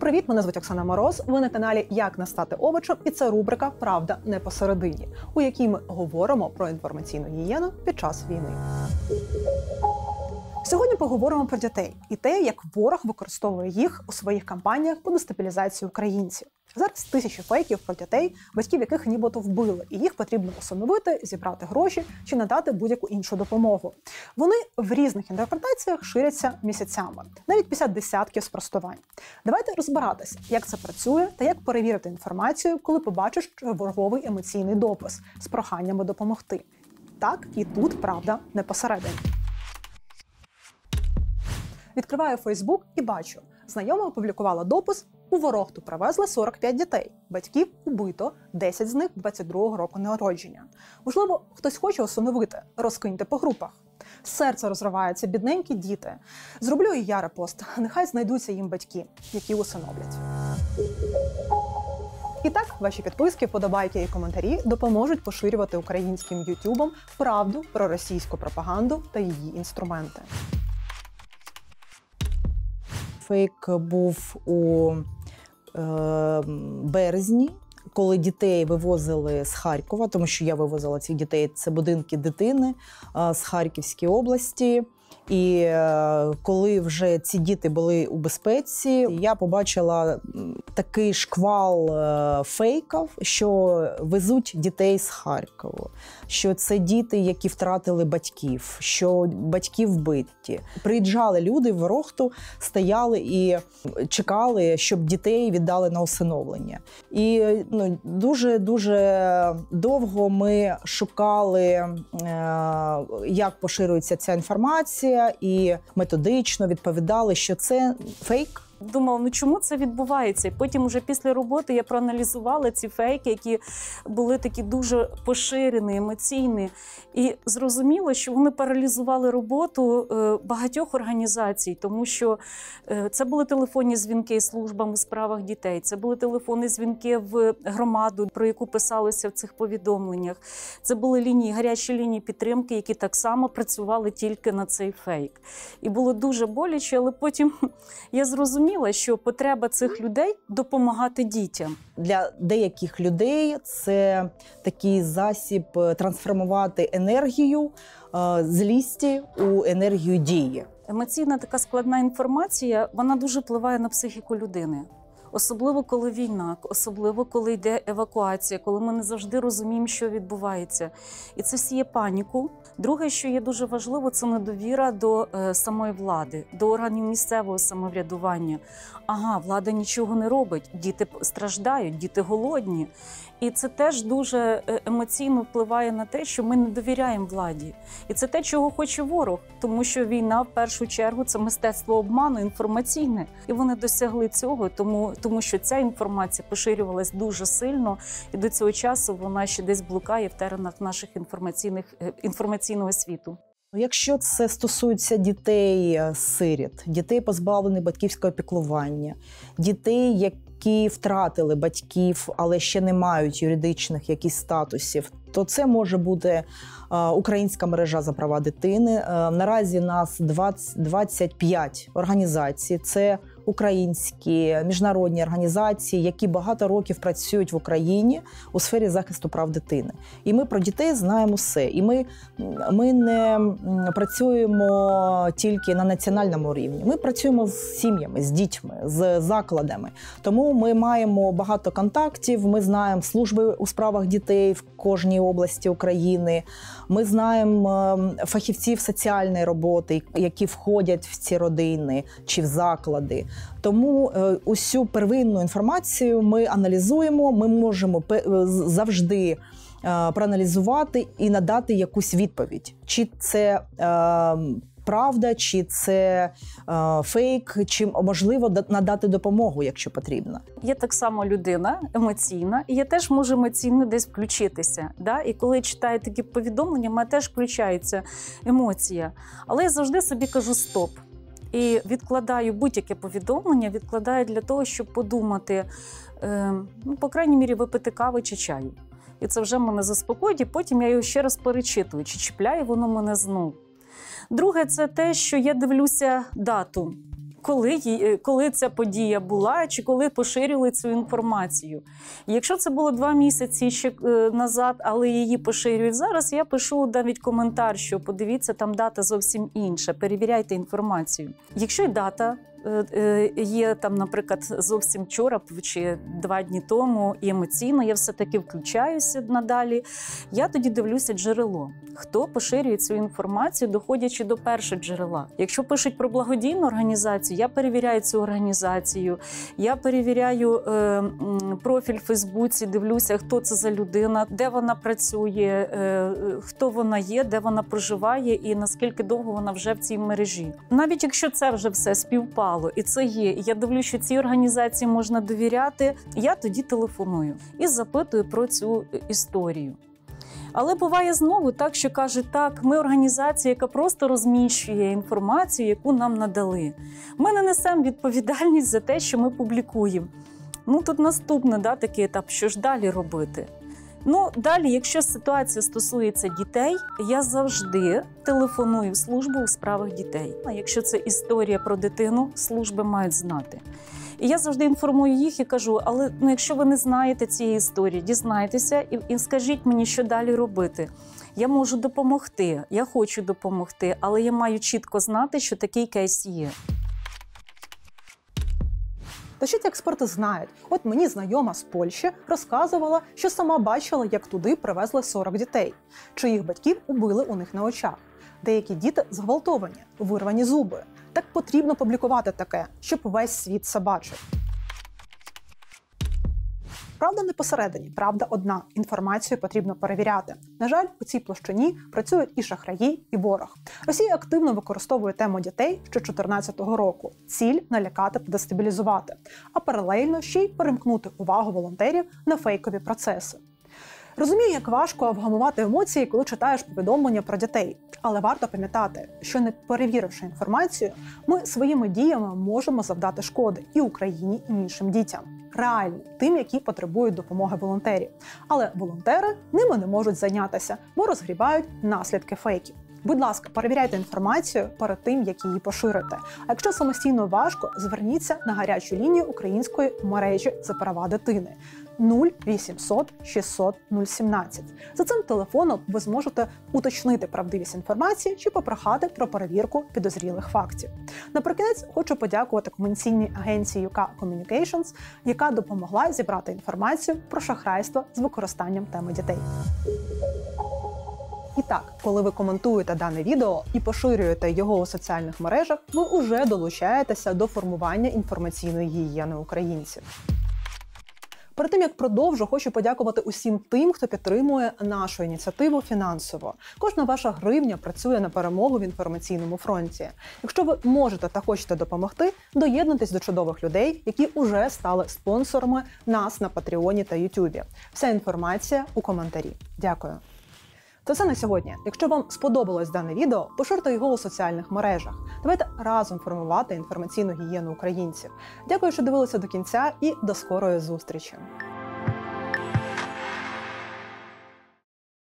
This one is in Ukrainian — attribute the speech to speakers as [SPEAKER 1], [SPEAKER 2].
[SPEAKER 1] привіт! Мене звуть Оксана Мороз. Ви на каналі «Як не стати овочем» і це рубрика «Правда не посередині», у якій ми говоримо про інформаційну гігієну під час війни. Сьогодні поговоримо про дітей і те, як ворог використовує їх у своїх кампаніях по дестабілізації українців. Зараз тисячі фейків про дітей, батьків яких нібито вбили, і їх потрібно усиновити, зібрати гроші чи надати будь-яку іншу допомогу. Вони в різних інтерпретаціях ширяться місяцями, навіть після десятків спростувань. Давайте розбиратися, як це працює та як перевірити інформацію, коли побачиш черговий емоційний допис з проханнями допомогти. Так, і тут правда не посередині. Відкриваю Фейсбук і бачу. Знайома опублікувала допис: у Ворохту привезли 45 дітей. Батьків убито, 10 з них 22-го року народження. Можливо, хтось хоче усиновити. Розкиньте по групах. Серце розривається, бідненькі діти. Зроблю і я репост. Нехай знайдуться їм батьки, які усиновлять. І так, ваші підписки, вподобайки і коментарі допоможуть поширювати українським ютубом правду про російську пропаганду та її інструменти.
[SPEAKER 2] Фейк був у березні, коли дітей вивозили з Харкова, тому що я вивозила цих дітей, це будинки дитини з Харківської області. І коли вже ці діти були у безпеці, я побачила такий шквал фейків, що везуть дітей з Харкова, що це діти, які втратили батьків, що батьки вбиті. Приїжджали люди в Ворохту, стояли і чекали, щоб дітей віддали на усиновлення. І дуже довго ми шукали, як поширюється ця інформація, і методично відповідали, що це фейк.
[SPEAKER 3] Думала, чому це відбувається? І потім уже після роботи я проаналізувала ці фейки, які були такі дуже поширені, емоційні. І зрозуміло, що вони паралізували роботу багатьох організацій, тому що це були телефонні дзвінки службам у справах дітей, це були телефонні дзвінки в громаду, про яку писалося в цих повідомленнях. Це були лінії, гарячі лінії підтримки, які так само працювали тільки на цей фейк. І було дуже боляче, але потім я зрозуміла, що потреба цих людей – допомагати дітям.
[SPEAKER 2] Для деяких людей це такий засіб трансформувати енергію злісті у енергію дії.
[SPEAKER 3] Емоційна така складна інформація, вона дуже впливає на психіку людини. Особливо, коли війна, особливо, коли йде евакуація, коли ми не завжди розуміємо, що відбувається. І це сіє паніку. Друге, що є дуже важливо, це недовіра до самої влади, до органів місцевого самоврядування. Ага, влада нічого не робить, діти страждають, діти голодні. І це теж дуже емоційно впливає на те, що ми не довіряємо владі. І це те, чого хоче ворог, тому що війна, в першу чергу, це мистецтво обману інформаційне. І вони досягли цього, тому що ця інформація поширювалась дуже сильно, і до цього часу вона ще десь блукає в теренах наших інформаційного світу.
[SPEAKER 2] Якщо це стосується дітей-сиріт, дітей, позбавлених батьківського піклування, дітей, які втратили батьків, але ще не мають юридичних якісь статусів, то це може бути Українська мережа за права дитини. Наразі нас 25 організацій. Це українські міжнародні організації, які багато років працюють в Україні у сфері захисту прав дитини. І ми про дітей знаємо все. І ми не працюємо тільки на національному рівні. Ми працюємо з сім'ями, з дітьми, з закладами. Тому ми маємо багато контактів, ми знаємо служби у справах дітей в кожній області України. Ми знаємо фахівців соціальної роботи, які входять в ці родини чи в заклади. Тому усю первинну інформацію ми аналізуємо, ми можемо завжди проаналізувати і надати якусь відповідь. Чи це правда, чи це фейк, чи можливо надати допомогу, якщо потрібно.
[SPEAKER 3] Я так само людина емоційна, і я теж можу емоційно десь включитися. Да? І коли я читаю такі повідомлення, в мене теж включається емоція. Але я завжди собі кажу «стоп». І відкладаю будь-яке повідомлення, відкладаю для того, щоб подумати, по крайній мірі, випити кави чи чаю. І це вже мене заспокоїть, і потім я його ще раз перечитую, чи чіпляє воно мене знов. Друге – це те, що я дивлюся дату. коли ця подія була, чи коли поширювали цю інформацію. І якщо це було 2 місяці ще назад, але її поширюють зараз, я пишу навіть коментар, що подивіться, там дата зовсім інша, перевіряйте інформацію. Якщо й дата є там, наприклад, зовсім вчора чи 2 дні тому, і емоційно я все-таки включаюся надалі, я тоді дивлюся джерело. Хто поширює цю інформацію, доходячи до першого джерела. Якщо пишуть про благодійну організацію, я перевіряю цю організацію, я перевіряю профіль в Фейсбуці, дивлюся, хто це за людина, де вона працює, хто вона є, де вона проживає і наскільки довго вона вже в цій мережі. Навіть якщо це вже все співпало, і це є, і я дивлюся, що цій організації можна довіряти, я тоді телефоную і запитую про цю історію. Але буває знову так, що каже, так, ми організація, яка просто розміщує інформацію, яку нам надали. Ми не несемо відповідальність за те, що ми публікуємо. Тут наступний такий етап, що ж далі робити? Далі, якщо ситуація стосується дітей, я завжди телефоную в службу у справах дітей. А якщо це історія про дитину, служби мають знати. І я завжди інформую їх і кажу, але якщо ви не знаєте цієї історії, дізнайтеся і скажіть мені, що далі робити. Я можу допомогти, я хочу допомогти, але я маю чітко знати, що такий кейс є.
[SPEAKER 1] Та ще ці експерти знають. От мені знайома з Польщі розказувала, що сама бачила, як туди привезли 40 дітей, чиїх батьків убили у них на очах. Деякі діти зґвалтовані, вирвані зуби. Так потрібно публікувати таке, щоб весь світ це бачив. Правда не посередині, правда одна. Інформацію потрібно перевіряти. На жаль, у цій площині працюють і шахраї, і ворог. Росія активно використовує тему дітей ще 2014 року. Ціль – налякати та дестабілізувати. А паралельно ще й перемкнути увагу волонтерів на фейкові процеси. Розумію, як важко вгамувати емоції, коли читаєш повідомлення про дітей. Але варто пам'ятати, що не перевіривши інформацію, ми своїми діями можемо завдати шкоди і Україні, і іншим дітям. Реально, тим, які потребують допомоги волонтерів. Але волонтери ними не можуть зайнятися, бо розгрібають наслідки фейків. Будь ласка, перевіряйте інформацію перед тим, як її поширите. А якщо самостійно важко, зверніться на гарячу лінію української мережі за права дитини 0800 600 017. За цим телефоном ви зможете уточнити правдивість інформації чи попрохати про перевірку підозрілих фактів. Наприкінець хочу подякувати комунікаційній агенції UK Communications, яка допомогла зібрати інформацію про шахрайство з використанням теми дітей. І так, коли ви коментуєте дане відео і поширюєте його у соціальних мережах, ви уже долучаєтеся до формування інформаційної гігієни українців. Перед тим, як продовжу, хочу подякувати усім тим, хто підтримує нашу ініціативу фінансово. Кожна ваша гривня працює на перемогу в інформаційному фронті. Якщо ви можете та хочете допомогти, доєднуйтесь до чудових людей, які уже стали спонсорами нас на Патреоні та Ютубі. Вся інформація у коментарі. Дякую. Це все на сьогодні. Якщо вам сподобалось дане відео, поширте його у соціальних мережах. Давайте разом формувати інформаційну гігієну українців. Дякую, що дивилися до кінця і до скорої зустрічі.